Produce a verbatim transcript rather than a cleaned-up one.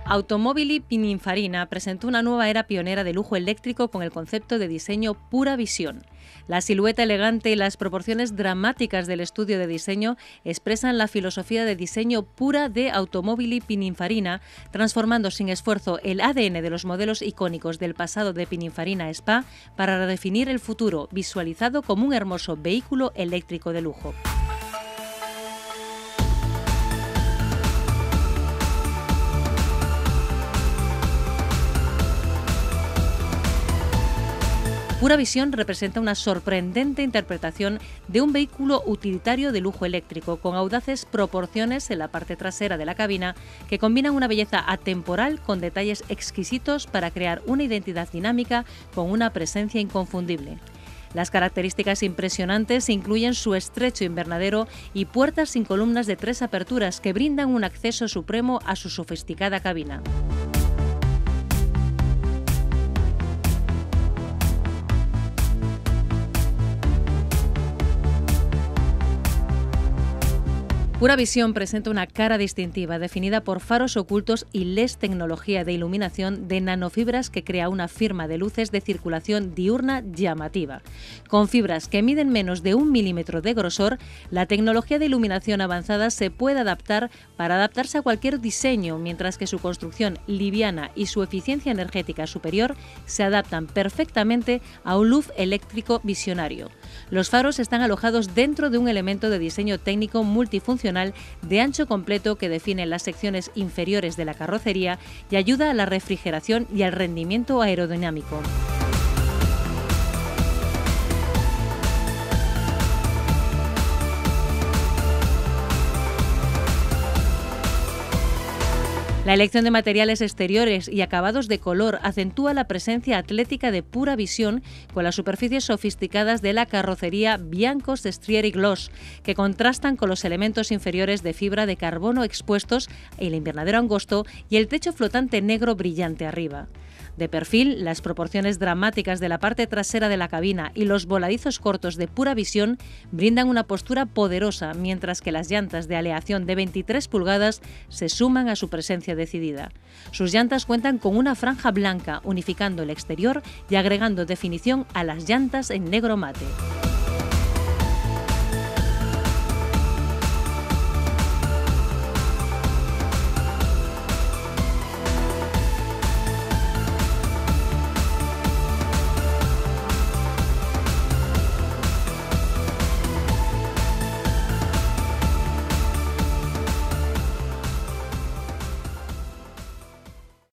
Automobili Pininfarina presentó una nueva era pionera de lujo eléctrico con el concepto de diseño Pura Visión. La silueta elegante y las proporciones dramáticas del estudio de diseño expresan la filosofía de diseño pura de Automobili Pininfarina, transformando sin esfuerzo el A D N de los modelos icónicos del pasado de Pininfarina Spa para redefinir el futuro, visualizado como un hermoso vehículo eléctrico de lujo. Pura Visión representa una sorprendente interpretación de un vehículo utilitario de lujo eléctrico, con audaces proporciones en la parte trasera de la cabina que combinan una belleza atemporal con detalles exquisitos para crear una identidad dinámica con una presencia inconfundible. Las características impresionantes incluyen su estrecho invernadero y puertas sin columnas de tres aperturas que brindan un acceso supremo a su sofisticada cabina. Pura Visión presenta una cara distintiva definida por faros ocultos y L E S tecnología de iluminación de nanofibras que crea una firma de luces de circulación diurna llamativa. Con fibras que miden menos de un milímetro de grosor, la tecnología de iluminación avanzada se puede adaptar para adaptarse a cualquier diseño, mientras que su construcción liviana y su eficiencia energética superior se adaptan perfectamente a un look eléctrico visionario. Los faros están alojados dentro de un elemento de diseño técnico multifuncional de ancho completo que define las secciones inferiores de la carrocería y ayuda a la refrigeración y al rendimiento aerodinámico. La elección de materiales exteriores y acabados de color acentúa la presencia atlética de Pura Visión con las superficies sofisticadas de la carrocería Bianco Sestrieri Gloss, que contrastan con los elementos inferiores de fibra de carbono expuestos, el invernadero angosto y el techo flotante negro brillante arriba. De perfil, las proporciones dramáticas de la parte trasera de la cabina y los voladizos cortos de Pura Visión brindan una postura poderosa, mientras que las llantas de aleación de veintitrés pulgadas se suman a su presencia decidida. Sus llantas cuentan con una franja blanca, unificando el exterior y agregando definición a las llantas en negro mate.